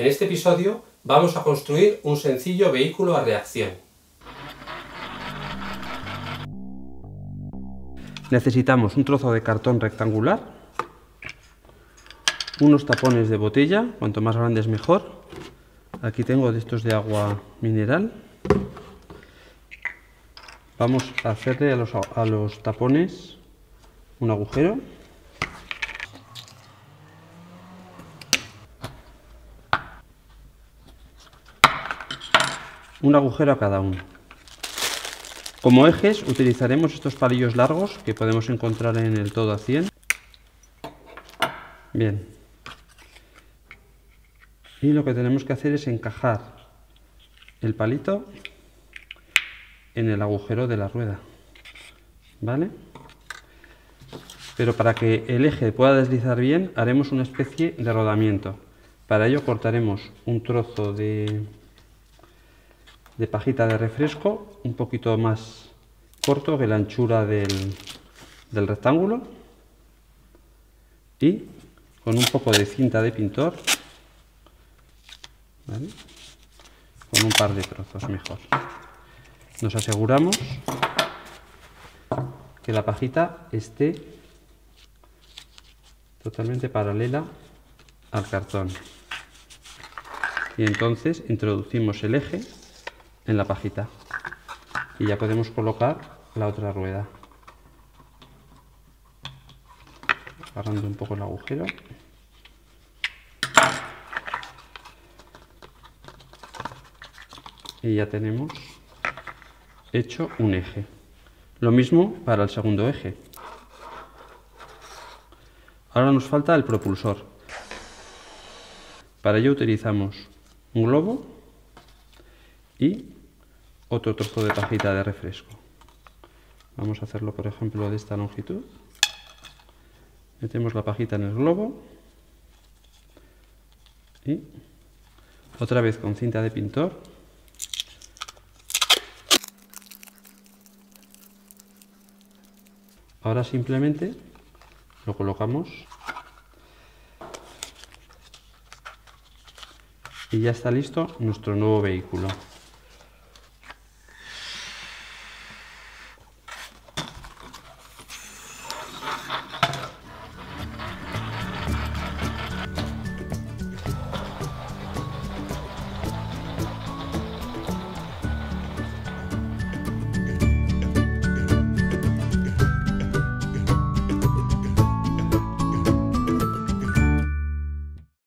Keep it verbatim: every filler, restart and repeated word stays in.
En este episodio vamos a construir un sencillo vehículo a reacción. Necesitamos un trozo de cartón rectangular, unos tapones de botella, cuanto más grandes mejor. Aquí tengo de estos de agua mineral. Vamos a hacerle a los, a los tapones un agujero. Un agujero a cada uno. Como ejes utilizaremos estos palillos largos que podemos encontrar en el Todo a cien. Bien. Y lo que tenemos que hacer es encajar el palito en el agujero de la rueda. ¿Vale? Pero para que el eje pueda deslizar bien, haremos una especie de rodamiento. Para ello cortaremos un trozo de, de pajita de refresco, un poquito más corto que la anchura del, del rectángulo, y con un poco de cinta de pintor, ¿vale?, con un par de trozos mejor, nos aseguramos que la pajita esté totalmente paralela al cartón, y entonces introducimos el eje en la pajita y ya podemos colocar la otra rueda, agarrando un poco el agujero. Y ya tenemos hecho un eje. Lo mismo para el segundo eje. Ahora nos falta el propulsor. Para ello utilizamos un globo y otro trozo de pajita de refresco. Vamos a hacerlo, por ejemplo, de esta longitud. Metemos la pajita en el globo y otra vez con cinta de pintor ahora simplemente lo colocamos y ya está listo nuestro nuevo vehículo.